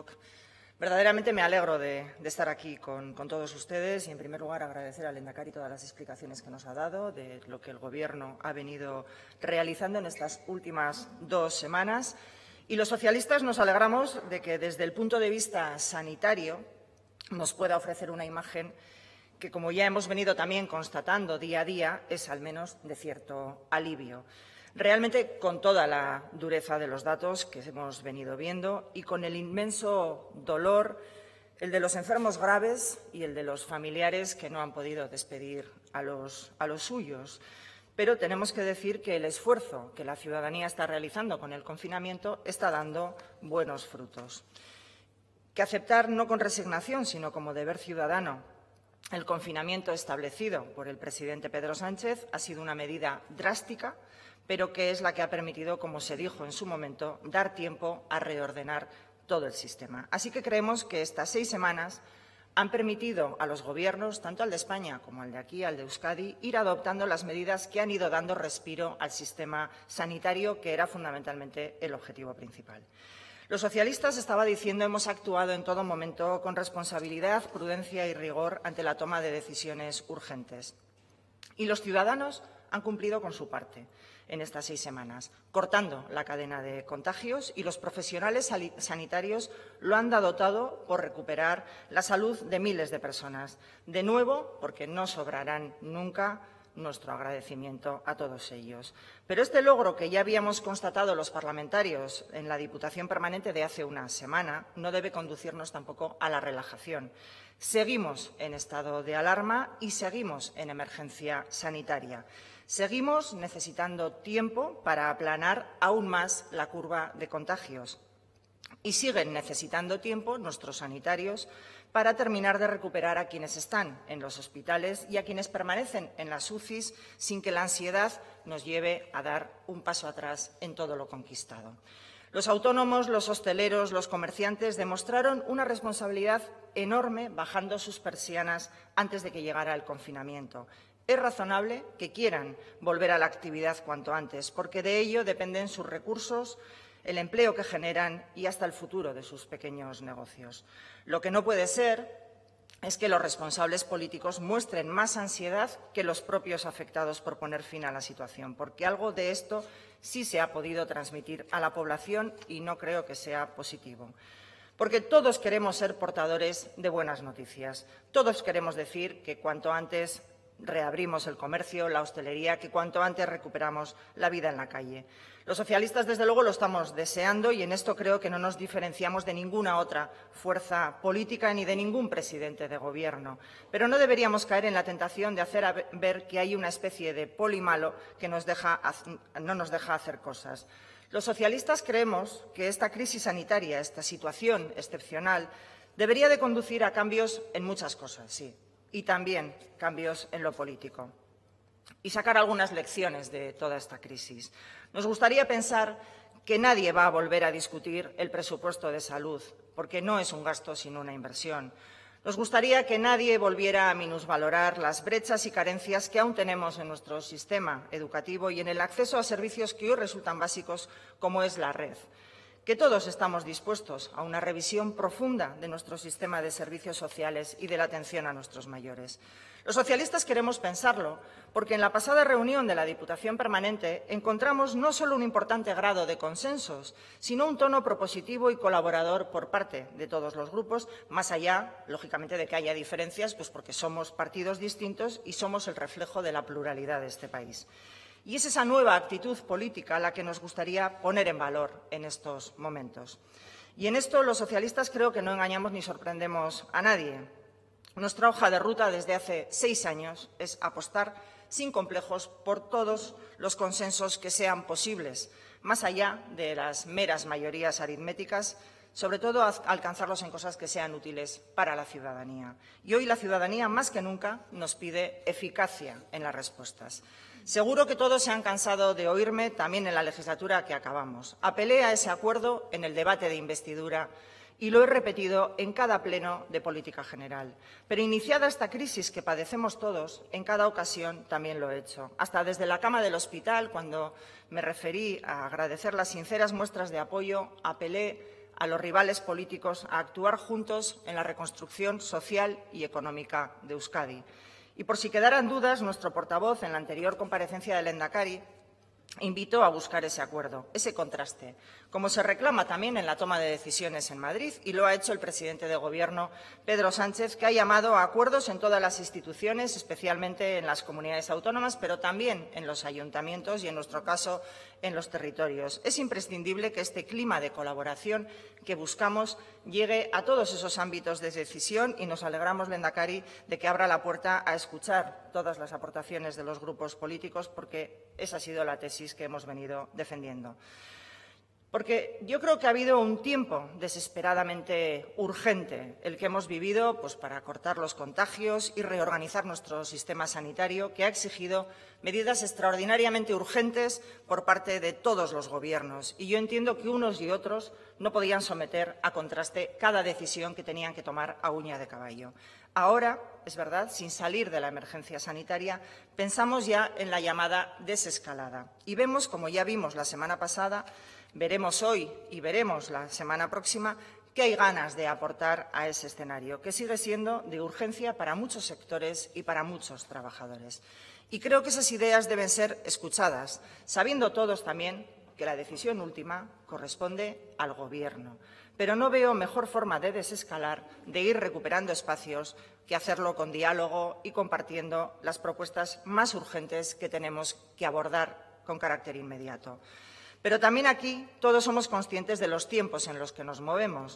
Sailburuok. Verdaderamente me alegro de estar aquí con todos ustedes y, en primer lugar, agradecer al Lehendakari todas las explicaciones que nos ha dado de lo que el Gobierno ha venido realizando en estas últimas 2 semanas. Y los socialistas nos alegramos de que, desde el punto de vista sanitario, nos pueda ofrecer una imagen que, como ya hemos venido también constatando día a día, es al menos de cierto alivio. Realmente, con toda la dureza de los datos que hemos venido viendo y con el inmenso dolor, el de los enfermos graves y el de los familiares que no han podido despedir a los suyos. Pero tenemos que decir que el esfuerzo que la ciudadanía está realizando con el confinamiento está dando buenos frutos. Que aceptar no con resignación, sino como deber ciudadano, el confinamiento establecido por el presidente Pedro Sánchez ha sido una medida drástica, pero que es la que ha permitido, como se dijo en su momento, dar tiempo a reordenar todo el sistema. Así que creemos que estas 6 semanas han permitido a los gobiernos, tanto al de España como al de aquí, al de Euskadi, ir adoptando las medidas que han ido dando respiro al sistema sanitario, que era fundamentalmente el objetivo principal. Los socialistas, estaba diciendo, hemos actuado en todo momento con responsabilidad, prudencia y rigor ante la toma de decisiones urgentes. Y los ciudadanos han cumplido con su parte en estas 6 semanas, cortando la cadena de contagios, y los profesionales sanitarios lo han dado todo por recuperar la salud de miles de personas. De nuevo, porque no sobrarán nunca, nuestro agradecimiento a todos ellos. Pero este logro, que ya habíamos constatado los parlamentarios en la Diputación Permanente de hace una semana, no debe conducirnos tampoco a la relajación. Seguimos en estado de alarma y seguimos en emergencia sanitaria. Seguimos necesitando tiempo para aplanar aún más la curva de contagios. Y siguen necesitando tiempo nuestros sanitarios para terminar de recuperar a quienes están en los hospitales y a quienes permanecen en las UCIs sin que la ansiedad nos lleve a dar un paso atrás en todo lo conquistado. Los autónomos, los hosteleros, los comerciantes demostraron una responsabilidad enorme bajando sus persianas antes de que llegara el confinamiento. Es razonable que quieran volver a la actividad cuanto antes, porque de ello dependen sus recursos, el empleo que generan y hasta el futuro de sus pequeños negocios. Lo que no puede ser es que los responsables políticos muestren más ansiedad que los propios afectados por poner fin a la situación, porque algo de esto sí se ha podido transmitir a la población y no creo que sea positivo. Porque todos queremos ser portadores de buenas noticias. Todos queremos decir que cuanto antes reabrimos el comercio, la hostelería, que cuanto antes recuperamos la vida en la calle. Los socialistas, desde luego, lo estamos deseando y en esto creo que no nos diferenciamos de ninguna otra fuerza política ni de ningún presidente de Gobierno. Pero no deberíamos caer en la tentación de hacer ver que hay una especie de poli malo que no nos deja hacer cosas. Los socialistas creemos que esta crisis sanitaria, esta situación excepcional, debería de conducir a cambios en muchas cosas, sí, y también cambios en lo político. Y sacar algunas lecciones de toda esta crisis. Nos gustaría pensar que nadie va a volver a discutir el presupuesto de salud, porque no es un gasto sino una inversión. Nos gustaría que nadie volviera a minusvalorar las brechas y carencias que aún tenemos en nuestro sistema educativo y en el acceso a servicios que hoy resultan básicos, como es la red. Que todos estamos dispuestos a una revisión profunda de nuestro sistema de servicios sociales y de la atención a nuestros mayores. Los socialistas queremos pensarlo porque en la pasada reunión de la Diputación Permanente encontramos no solo un importante grado de consensos, sino un tono propositivo y colaborador por parte de todos los grupos, más allá, lógicamente, de que haya diferencias, pues porque somos partidos distintos y somos el reflejo de la pluralidad de este país. Y es esa nueva actitud política la que nos gustaría poner en valor en estos momentos. Y en esto los socialistas creo que no engañamos ni sorprendemos a nadie. Nuestra hoja de ruta desde hace 6 años es apostar sin complejos por todos los consensos que sean posibles, más allá de las meras mayorías aritméticas, sobre todo alcanzarlos en cosas que sean útiles para la ciudadanía. Y hoy la ciudadanía, más que nunca, nos pide eficacia en las respuestas. Seguro que todos se han cansado de oírme también en la legislatura que acabamos. Apelé a ese acuerdo en el debate de investidura y lo he repetido en cada pleno de política general. Pero iniciada esta crisis que padecemos todos, en cada ocasión también lo he hecho. Hasta desde la cama del hospital, cuando me referí a agradecer las sinceras muestras de apoyo, apelé a los rivales políticos a actuar juntos en la reconstrucción social y económica de Euskadi. Y por si quedaran dudas, nuestro portavoz, en la anterior comparecencia del Lehendakari, invitó a buscar ese acuerdo, ese contraste, como se reclama también en la toma de decisiones en Madrid, y lo ha hecho el presidente de Gobierno, Pedro Sánchez, que ha llamado a acuerdos en todas las instituciones, especialmente en las comunidades autónomas, pero también en los ayuntamientos y, en nuestro caso, en los territorios. Es imprescindible que este clima de colaboración que buscamos llegue a todos esos ámbitos de decisión y nos alegramos, Lehendakari, de que abra la puerta a escuchar todas las aportaciones de los grupos políticos, porque esa ha sido la tesis que hemos venido defendiendo. Porque yo creo que ha habido un tiempo desesperadamente urgente, el que hemos vivido para cortar los contagios y reorganizar nuestro sistema sanitario, que ha exigido medidas extraordinariamente urgentes por parte de todos los gobiernos. Y yo entiendo que unos y otros no podían someter a contraste cada decisión que tenían que tomar a uña de caballo. Ahora, es verdad, sin salir de la emergencia sanitaria, pensamos ya en la llamada desescalada. Y vemos, como ya vimos la semana pasada, veremos hoy y veremos la semana próxima que hay ganas de aportar a ese escenario, que sigue siendo de urgencia para muchos sectores y para muchos trabajadores. Y creo que esas ideas deben ser escuchadas, sabiendo todos también que la decisión última corresponde al Gobierno. Pero no veo mejor forma de desescalar, de ir recuperando espacios, que hacerlo con diálogo y compartiendo las propuestas más urgentes que tenemos que abordar con carácter inmediato. Pero también aquí todos somos conscientes de los tiempos en los que nos movemos.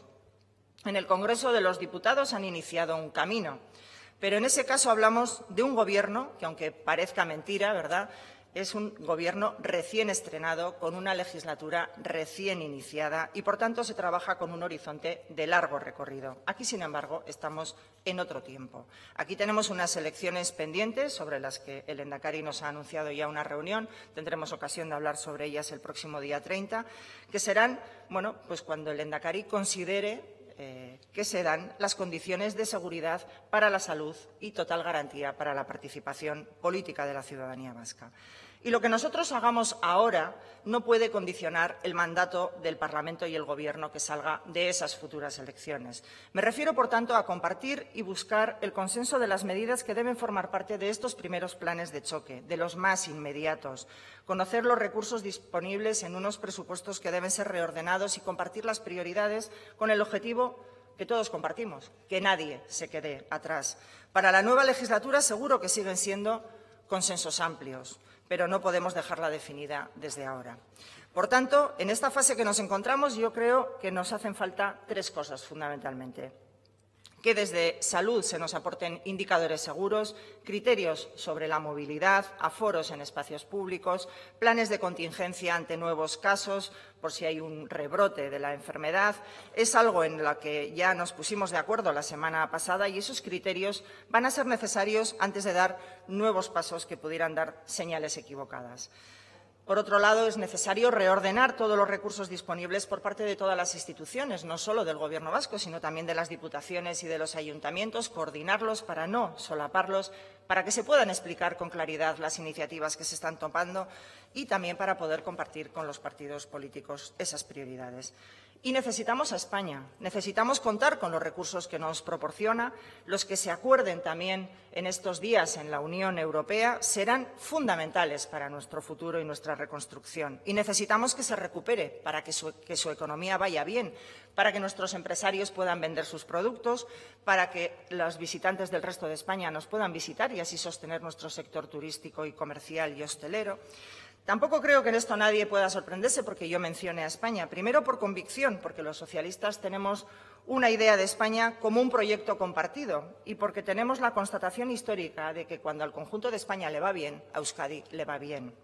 En el Congreso de los Diputados han iniciado un camino, pero en ese caso hablamos de un Gobierno que, aunque parezca mentira, ¿verdad?, es un Gobierno recién estrenado, con una legislatura recién iniciada y, por tanto, se trabaja con un horizonte de largo recorrido. Aquí, sin embargo, estamos en otro tiempo. Aquí tenemos unas elecciones pendientes sobre las que el Lehendakari nos ha anunciado ya una reunión. Tendremos ocasión de hablar sobre ellas el próximo día 30, que serán, cuando el Lehendakari considere que se dan las condiciones de seguridad para la salud y total garantía para la participación política de la ciudadanía vasca. Y lo que nosotros hagamos ahora no puede condicionar el mandato del Parlamento y el Gobierno que salga de esas futuras elecciones. Me refiero, por tanto, a compartir y buscar el consenso de las medidas que deben formar parte de estos primeros planes de choque, de los más inmediatos, conocer los recursos disponibles en unos presupuestos que deben ser reordenados y compartir las prioridades con el objetivo que todos compartimos, que nadie se quede atrás. Para la nueva legislatura seguro que siguen siendo consensos amplios, pero no podemos dejarla definida desde ahora. Por tanto, en esta fase que nos encontramos, yo creo que nos hacen falta tres cosas fundamentalmente. Que desde salud se nos aporten indicadores seguros, criterios sobre la movilidad, aforos en espacios públicos, planes de contingencia ante nuevos casos, por si hay un rebrote de la enfermedad. Es algo en lo que ya nos pusimos de acuerdo la semana pasada y esos criterios van a ser necesarios antes de dar nuevos pasos que pudieran dar señales equivocadas. Por otro lado, es necesario reordenar todos los recursos disponibles por parte de todas las instituciones, no solo del Gobierno vasco, sino también de las diputaciones y de los ayuntamientos, coordinarlos para no solaparlos, para que se puedan explicar con claridad las iniciativas que se están tomando y también para poder compartir con los partidos políticos esas prioridades. Y necesitamos a España, necesitamos contar con los recursos que nos proporciona. Los que se acuerden también en estos días en la Unión Europea serán fundamentales para nuestro futuro y nuestra reconstrucción. Y necesitamos que se recupere para que su economía vaya bien, para que nuestros empresarios puedan vender sus productos, para que los visitantes del resto de España nos puedan visitar y así sostener nuestro sector turístico y comercial y hostelero. Tampoco creo que en esto nadie pueda sorprenderse porque yo mencione a España. Primero, por convicción, porque los socialistas tenemos una idea de España como un proyecto compartido y porque tenemos la constatación histórica de que cuando al conjunto de España le va bien, a Euskadi le va bien.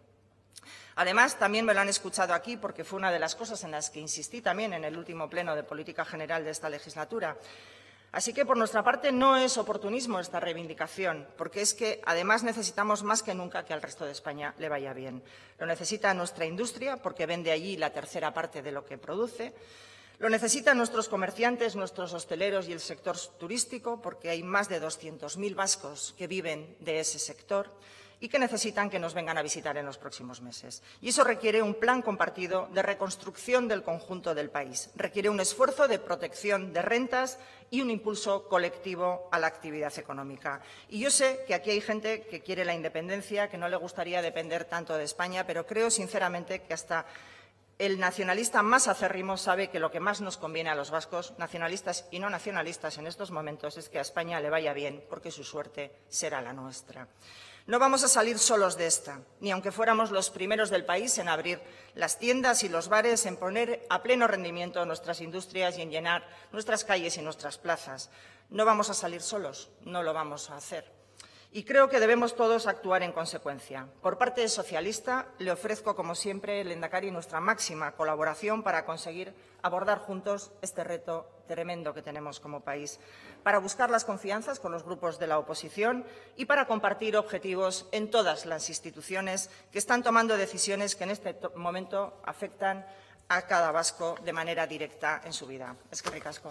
Además, también me lo han escuchado aquí porque fue una de las cosas en las que insistí también en el último pleno de política general de esta legislatura. Así que, por nuestra parte, no es oportunismo esta reivindicación, porque es que, además, necesitamos más que nunca que al resto de España le vaya bien. Lo necesita nuestra industria, porque vende allí la tercera parte de lo que produce. Lo necesitan nuestros comerciantes, nuestros hosteleros y el sector turístico, porque hay más de 200.000 vascos que viven de ese sector. y que necesitan que nos vengan a visitar en los próximos meses. Y eso requiere un plan compartido de reconstrucción del conjunto del país. Requiere un esfuerzo de protección de rentas y un impulso colectivo a la actividad económica. Y yo sé que aquí hay gente que quiere la independencia, que no le gustaría depender tanto de España, pero creo sinceramente que hasta el nacionalista más acérrimo sabe que lo que más nos conviene a los vascos, nacionalistas y no nacionalistas en estos momentos, es que a España le vaya bien, porque su suerte será la nuestra. No vamos a salir solos de esta, ni aunque fuéramos los primeros del país en abrir las tiendas y los bares, en poner a pleno rendimiento nuestras industrias y en llenar nuestras calles y nuestras plazas. No vamos a salir solos, no lo vamos a hacer. Y creo que debemos todos actuar en consecuencia. Por parte socialista, le ofrezco, como siempre, Lehendakari, nuestra máxima colaboración para conseguir abordar juntos este reto tremendo que tenemos como país, para buscar las confianzas con los grupos de la oposición y para compartir objetivos en todas las instituciones que están tomando decisiones que en este momento afectan a cada vasco de manera directa en su vida. Eskerrik asko.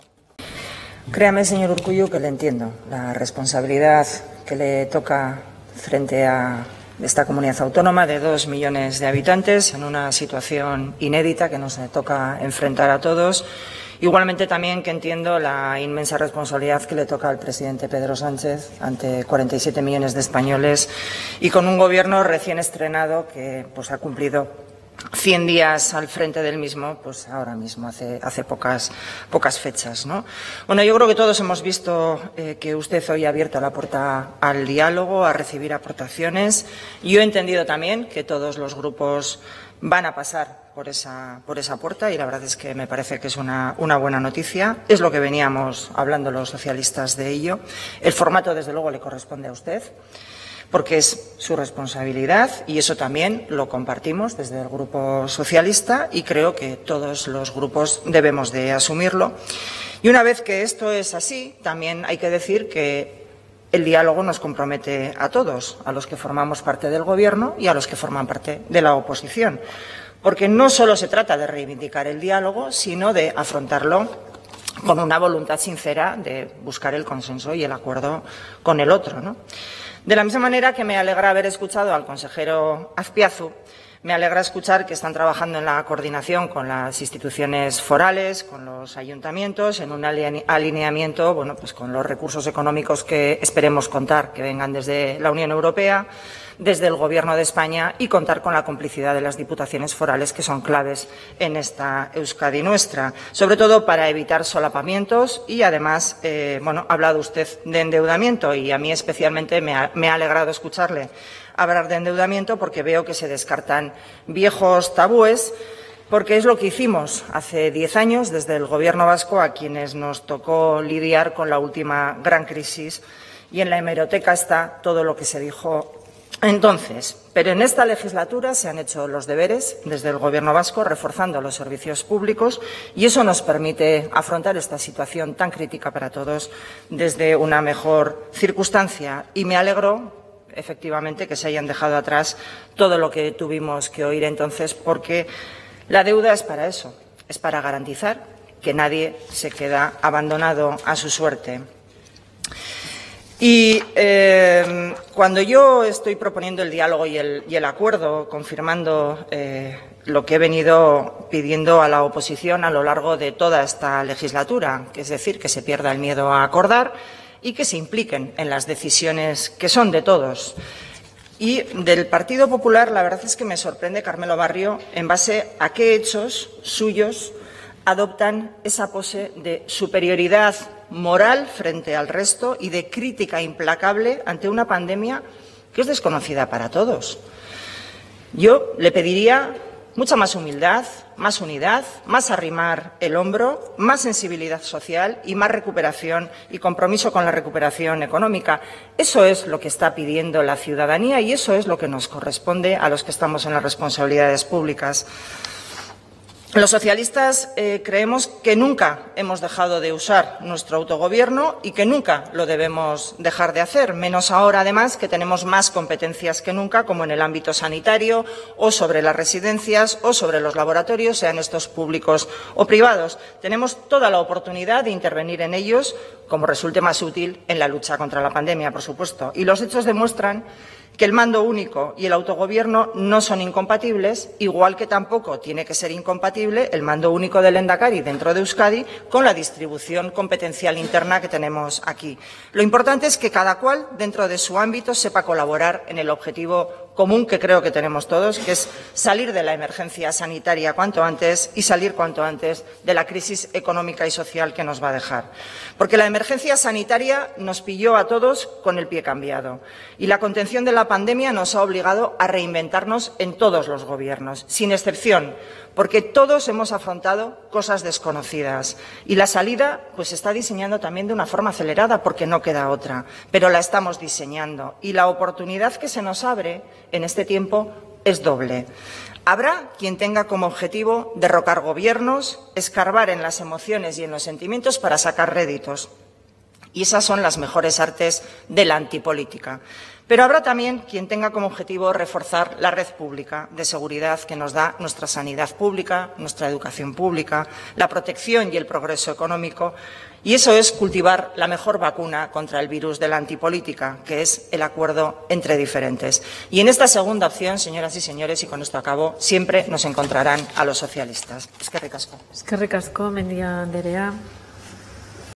Créame, señor Urkullu, que le entiendo la responsabilidad que le toca frente a esta comunidad autónoma de 2 millones de habitantes en una situación inédita que nos toca enfrentar a todos. Igualmente también que entiendo la inmensa responsabilidad que le toca al presidente Pedro Sánchez ante 47 millones de españoles y con un gobierno recién estrenado que ha cumplido 100 días al frente del mismo, pues ahora mismo, hace pocas fechas, ¿no? Bueno, yo creo que todos hemos visto que usted hoy ha abierto la puerta al diálogo, a recibir aportaciones. Yo he entendido también que todos los grupos van a pasar por esa puerta y la verdad es que me parece que es una buena noticia. Es lo que veníamos hablando los socialistas de ello. El formato, desde luego, le corresponde a usted, porque es su responsabilidad y eso también lo compartimos desde el Grupo Socialista y creo que todos los grupos debemos de asumirlo. Y una vez que esto es así, también hay que decir que el diálogo nos compromete a todos, a los que formamos parte del Gobierno y a los que forman parte de la oposición, porque no solo se trata de reivindicar el diálogo, sino de afrontarlo con una voluntad sincera de buscar el consenso y el acuerdo con el otro, ¿no? De la misma manera que me alegra haber escuchado al consejero Azpiazu, me alegra escuchar que están trabajando en la coordinación con las instituciones forales, con los ayuntamientos, en un alineamiento con los recursos económicos que esperemos contar, que vengan desde la Unión Europea, desde el Gobierno de España y contar con la complicidad de las diputaciones forales, que son claves en esta Euskadi nuestra, sobre todo para evitar solapamientos y, además, ha hablado usted de endeudamiento y a mí especialmente me ha alegrado escucharle hablar de endeudamiento porque veo que se descartan viejos tabúes, porque es lo que hicimos hace 10 años desde el Gobierno vasco a quienes nos tocó lidiar con la última gran crisis y en la hemeroteca está todo lo que se dijo entonces. Pero en esta legislatura se han hecho los deberes desde el Gobierno vasco, reforzando los servicios públicos, y eso nos permite afrontar esta situación tan crítica para todos desde una mejor circunstancia. Y me alegro, efectivamente, que se hayan dejado atrás todo lo que tuvimos que oír entonces, porque la deuda es para eso, es para garantizar que nadie se queda abandonado a su suerte. Y cuando yo estoy proponiendo el diálogo y el acuerdo, confirmando lo que he venido pidiendo a la oposición a lo largo de toda esta legislatura, que es decir, que se pierda el miedo a acordar y que se impliquen en las decisiones que son de todos. Y del Partido Popular, la verdad es que me sorprende, Carmelo Barrio, en base a qué hechos suyos adoptan esa pose de superioridad moral frente al resto y de crítica implacable ante una pandemia que es desconocida para todos. Yo le pediría mucha más humildad, más unidad, más arrimar el hombro, más sensibilidad social y más recuperación y compromiso con la recuperación económica. Eso es lo que está pidiendo la ciudadanía y eso es lo que nos corresponde a los que estamos en las responsabilidades públicas. Los socialistas creemos que nunca hemos dejado de usar nuestro autogobierno y que nunca lo debemos dejar de hacer, menos ahora, además, que tenemos más competencias que nunca, como en el ámbito sanitario o sobre las residencias o sobre los laboratorios, sean estos públicos o privados. Tenemos toda la oportunidad de intervenir en ellos, como resulte más útil en la lucha contra la pandemia, por supuesto. Y los hechos demuestran que el mando único y el autogobierno no son incompatibles, igual que tampoco tiene que ser incompatible el mando único del Lehendakari dentro de Euskadi con la distribución competencial interna que tenemos aquí. Lo importante es que cada cual, dentro de su ámbito, sepa colaborar en el objetivo común que creo que tenemos todos, que es salir de la emergencia sanitaria cuanto antes y salir cuanto antes de la crisis económica y social que nos va a dejar. Porque la emergencia sanitaria nos pilló a todos con el pie cambiado y la contención de la pandemia nos ha obligado a reinventarnos en todos los gobiernos, sin excepción, porque todos hemos afrontado cosas desconocidas y la salida pues se está diseñando también de una forma acelerada porque no queda otra, pero la estamos diseñando y la oportunidad que se nos abre en este tiempo es doble. Habrá quien tenga como objetivo derrocar gobiernos, escarbar en las emociones y en los sentimientos para sacar réditos. Y esas son las mejores artes de la antipolítica. Pero habrá también quien tenga como objetivo reforzar la red pública de seguridad que nos da nuestra sanidad pública, nuestra educación pública, la protección y el progreso económico. Y eso es cultivar la mejor vacuna contra el virus de la antipolítica, que es el acuerdo entre diferentes. Y en esta segunda opción, señoras y señores, y con esto acabo, siempre nos encontrarán a los socialistas. Eskerrik asko. Eskerrik asko, Mendia Andrea.